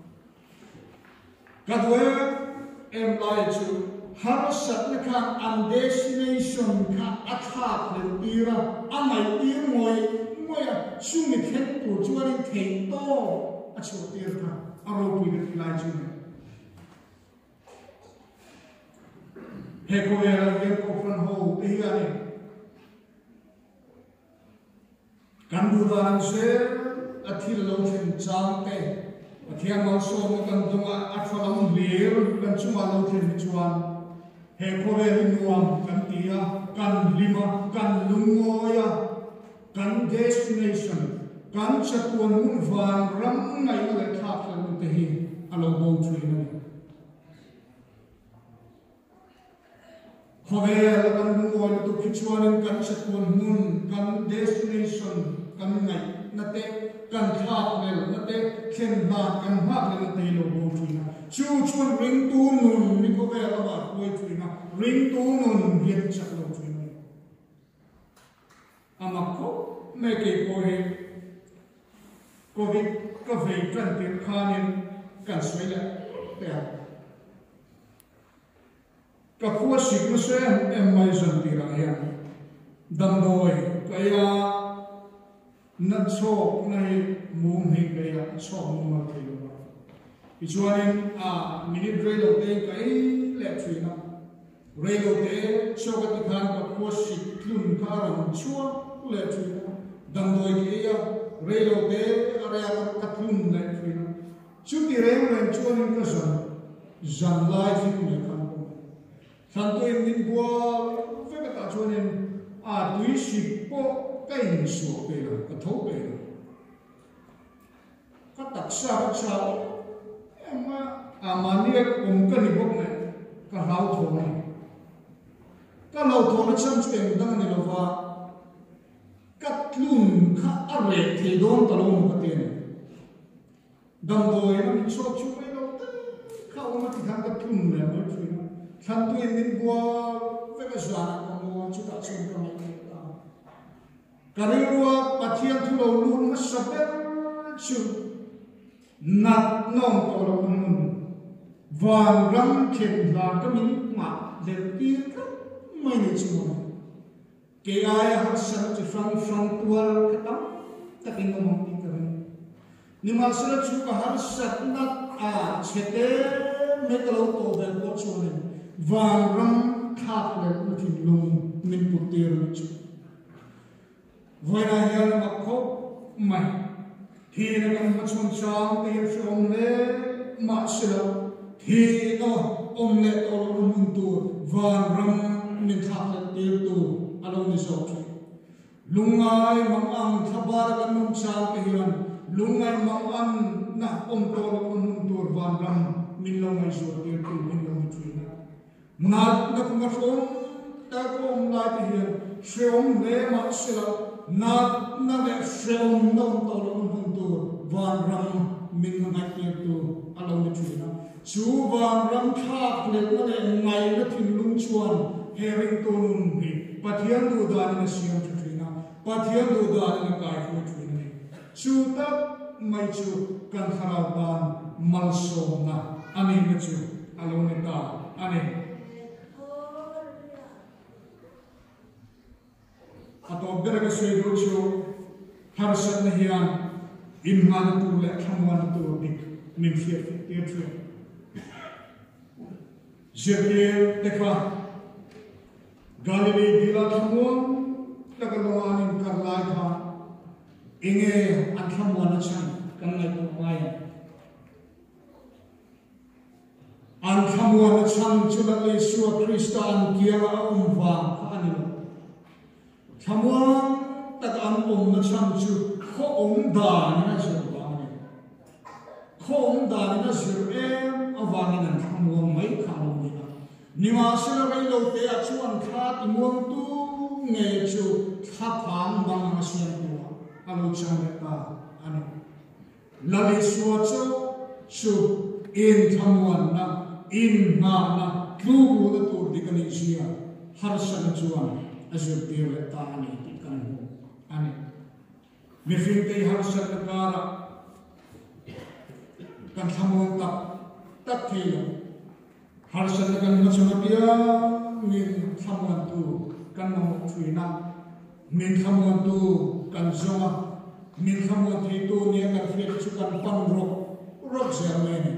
ka dwe em lai chu har sat le khan an destination kha atha le tira amai ti moi moi chu mi khen tu chuan thei to a chu tir kha aro pi le lai chu he ko era ger ko fran ho te ani kan du dan se athil lo chen chang te athiam lo so mo kan dunga athalam lir kan chuma lo chen chuan he ko ve nuam kan tia kan lima kan lungoya kan destination kan chatuan mun van ram ngai le thak le te hi alo bo thui na However, kan lungoy tu kichuan kan chatuan mun kan destination kan ngai na te kan thak le na te khen na kan hak le na te lo bo thina chu chuan ring tu nun mi ko ve la ba koi thina ring tu nun viet chak lo thina ama ko me ke ko he covid ka ve tran tin khanin kan swai le te ka phua sik na se em mai zan ti ra ya dam doi ka ya na cho nai mum hi ka ya cho mum ma ke lo ba ichuanin a minute rei lo te ka i le thui na rei lo te cho ka ti khan ka phua sik tlun ka ram chua le thui na dam doi ke ya rei lo te ara ya ka tlun le thui na chu ti rei ren chuanin ka zan zan lai fi me kan Santo in din bua fe ka ta chuanin a tui si po kai in su pe la ka tho pe la ka tak sa ka cha ma amania kum ka ni bok ne ka rau tho ne ka lau tho na cham chu em dang ni lo wa ka tlun kha a re the don ta lo ka te ne dam doi na mi cho chu pe lo ka o ma ti thang ka tlun ne ma chu Santo in din bua fe ka suana ka mo chu ta chun ka mai ta karirua pathian thu lo lu ma sabel chu nat nong to lo mun van ram khen la ka min ma le ti ka mai ni chu ke ai ha sa chu from from tual ka tam ta kin mo ti ka ni ma sa chu ka har sat nat a chete me ka lo to be ko chu ne van ram thak le na thin lung min putir chu voina hian ma kho mai thi na kan ma chon chang te from le ma sila thi no om le or mun tu van ram min thak le tir tu alo ni so chu lungai mang ang thabar kan mun chang te hian lungai mang an na om to lo mun tu van ram min lo mai so tir tu min lo chu nat na kuma from ta kom la ti hian shreom le ma sila nat na le shreom no to lo mun tu van ram min ma ti tu alo ni chuna chu van ram thak le na le ngai na thin lung chuan hering to nun ni pathian du da na siam chuna pathian du da na kai hu chuna chu ta mai chu kan kharau ban mal som na ani na chu alo ni ta ani atau berapa sesuai dojo harus ada hian in mana tu le kamuan tu dik min fiat fiat fiat jadi dekha Galilei dila kamuan lagalongan in karlai tha inge an kamuan chan kan lai tu mai an kamuan chan chula Yesu Kristus kiara umva ani Kamuan tak an om na cham chu kho om da ni na chu ba ni kho om da ni na chu em awang na kamuan mai kha lo ni na ni ma se la rai lo te a chu an kha ti muang tu nge chu kha phang bang ma sian tu a lo chang le ta ani la le su chu chu in kamuan na in na na klu bu da tu di kan ni sia har san chuan azur tiwle ta ani ti kan hu ani mi fin te har sa kara kan thamon ta tak thi har sa kan ma chama pia min thamon tu kan mo thuina min thamon tu kan zonga min thamon thi tu ne kan flet chu kan pan ro ro jermene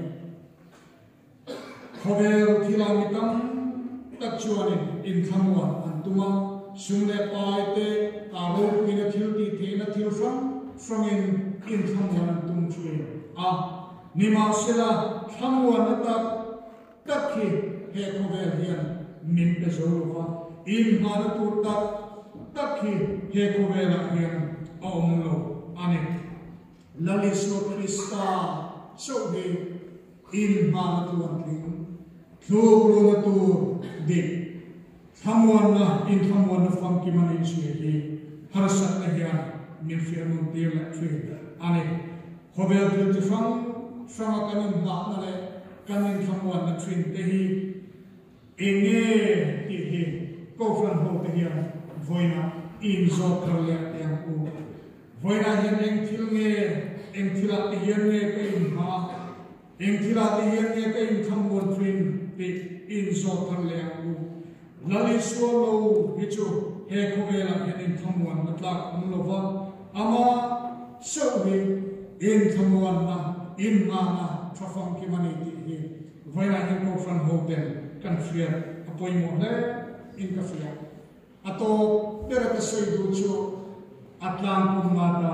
khovel thilami tam tak chuani in thamon antuma sumle paite aro ina thilti thena thil from from in in thamwan tum chui a nima sela thamwan ta takhi he khove hian min pe zolwa in mana tu ta takhi he khove la hian omlo ane laliso krista so de in mana tu anting thlo na tu de Thamwan na in thamwan na fam ki mani chi hi har sat na hian min fian mun tir la thui ani khovel tu tu from from kanin na na le kanin thamwan na thin te hi enge ti hi ko fran ho te hi voina in zo karle yang u voina hian eng thil nge eng thila te hian nge ke in ha eng thila te hian nge ke in thamwan thin te in zo karle yang u lali swalo hichu he khovela hian in thamwan na tlak um lova ama so hi in thamwan na in na na trafang ki mani ti hi voina hian ko fran ho ten kan fiat apoi mo le in ka fiat ato dera ka soi du chu atlang kumada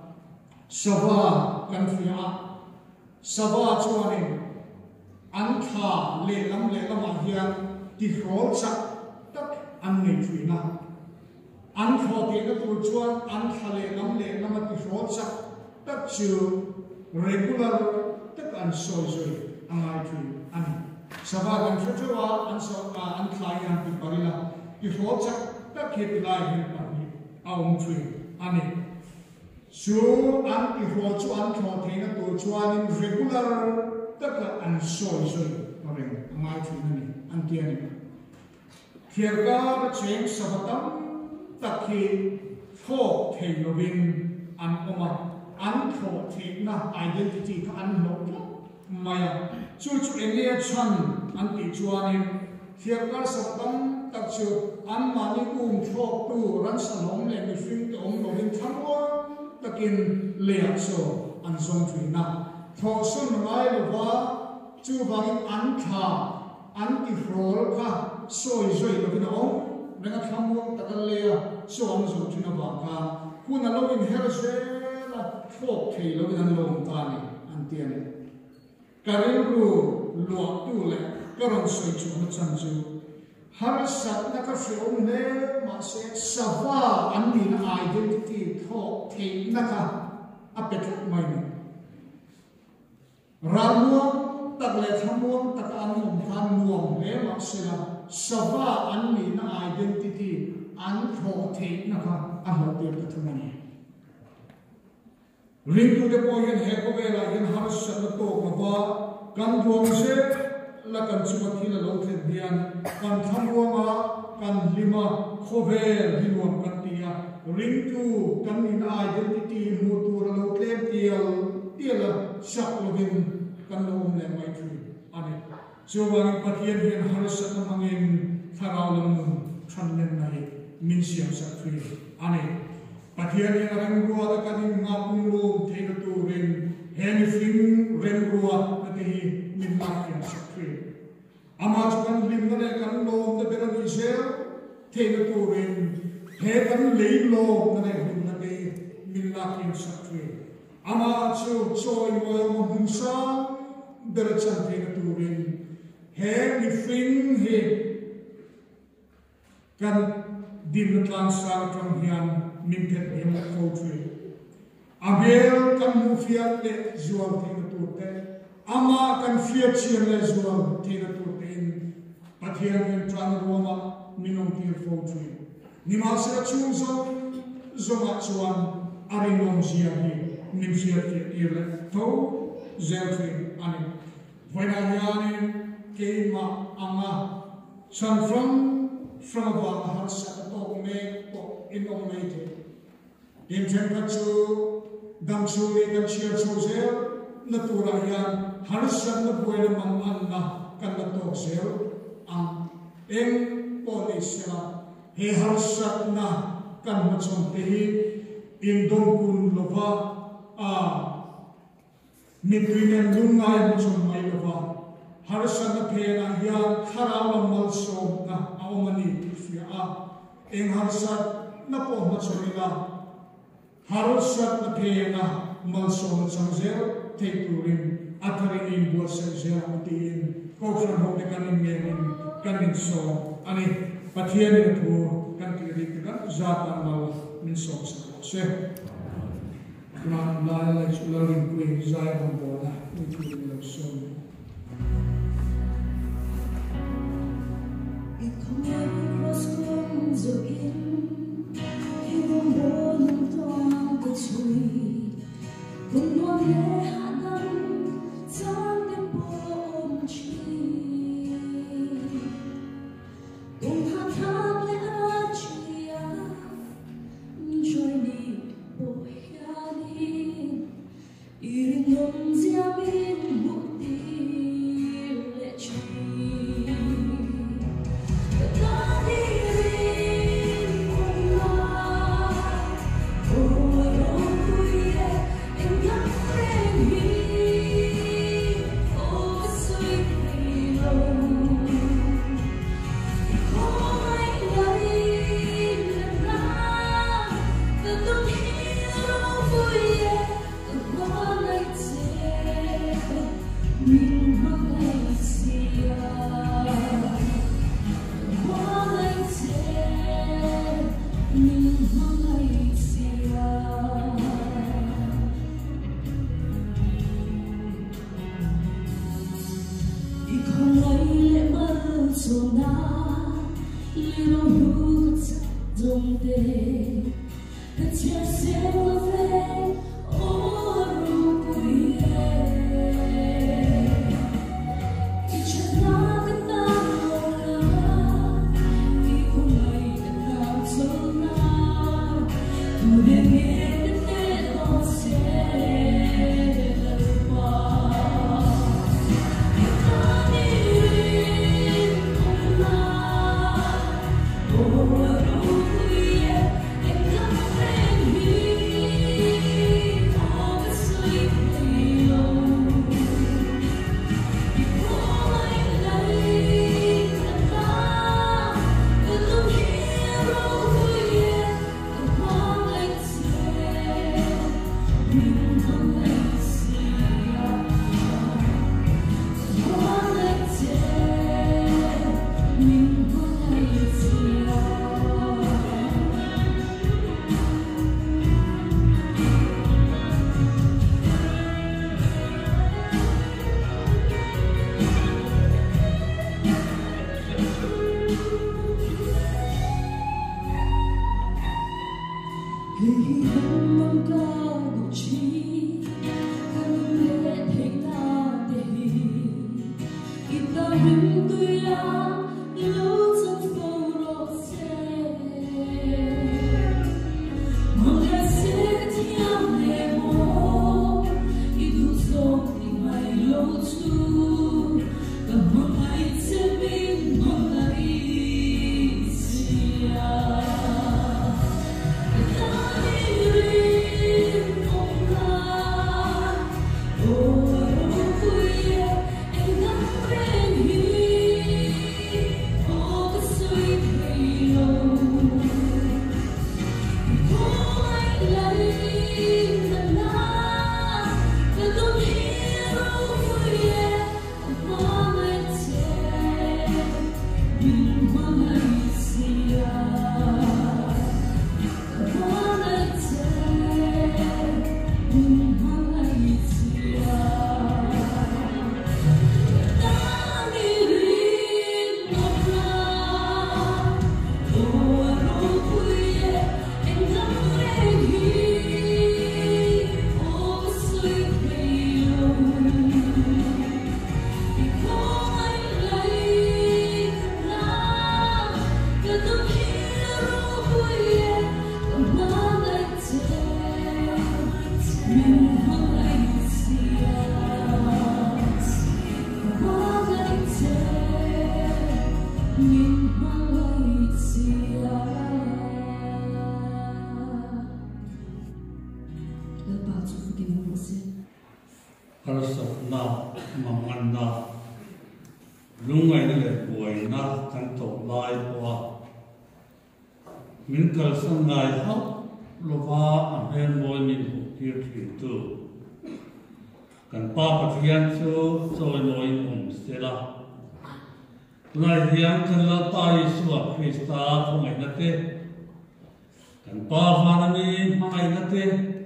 sava kan fia sava chuanin an tha le lam le lam hian ti rol chak tak an nei thuina an tho te na tu chuan an tha le lam le lam ti rol chak tak chu regular tak an soi soi angai thui ani sava kan chuwa an so an thlai an ti parila ti rol chak tak khit lai hin pani aum thui ani su an ti ro chu an tho the na tu chuan in regular tak an soi soi pareng angai thui ani an ti ani khirka cheng sabatam takhi tho thei lovin an oma an tho the na identity ka an lo maya chu chu elia chan an ti chuanin khirka sabatam tak chu an mani um tho tu ran salom le mi fing to om lovin thamwa takin le so an song thina tho sun ngai lova chu bangin an tha an ti rol ka soi soi lovin om nanga thamwa takalea so an so thina ba ka kuna lovin her se la tho thei lovin an lom ta ni an tian karil ru lo tu le karon soi chu na chan chu har sat na ka film ne ma se sava an ni na identity tho thei na ka apet mai ni ramu tak le thamu tak an mom han nuam le ma se la sava an ni na identity an tho thei na ka a ho te ta thumani ring to the point he ko vela in har sat to ma ba kan duam se la kan chuma thila lo the dian kan thamwanga kan lima khovel hiluam kan tia ring tu kan in identity mu tu lo tlem tial tiala sak lovin kan lo um le mai thu ani chuwang pathian hian har sat mangin tharau lam than len nai min siam sak thu ani pathian hian rang ruwa da kan in nga pum lo thena tu ren hen fing ren ruwa ati min ma kian sak thu ama chuan lim na le kan lom da beran isel thena tu ren he kan lei lo na le lim na de min la kian sak thu ama chu choi mo mo hum sa bera chan thena tu ren he ni fing he kan dim tlang sa tram hian min phet him ko thu abel kan mu fiat le zual thena tu te ama kan fiat chian le zual thena tu pathian in tran roma minom tir fo thui nimal se chung zo zoma chuan arinom zia hi nim sia ti ile to zel thui ani voina yani ke ma anga chan from from ba har sa to me to in on me te in chen ka chu dam chu le kan chia chu zel natura yan har sa na boina mang an na kan na to zel ang eng polisya he harsat na kan machong tehi indong kun lova a nitwinen lungay machong may lova harsat na pena hiya karalang malsom na awmani tifya a eng harsat na po machong ila harsat na pena malsom machong zel teikurin atarin in buwasan zel utiin kofran ho de kanin ngemin kanin so ani pathian ni thu kan ti ri kan zata mal min so sa se na la la chularin ku zai bon bona ni tu ni so it come cross from the in he won't go to na mangan na lungai na le buai na kan to lai po min kal sang ngai ha lova an hen moi min hu tir thi tu kan pa pathian chu choi noi um sela tunai hian kan la tai suwa krista thongai na te kan pa vanani mai na te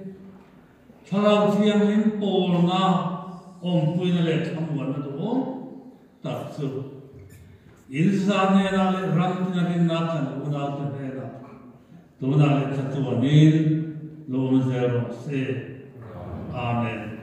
Tharau thiang hin pol na om pui na le thamuan na do tak chu in sa ne na le ram na rin na kan una te ne na tu na le thatuanin lo zero se amen.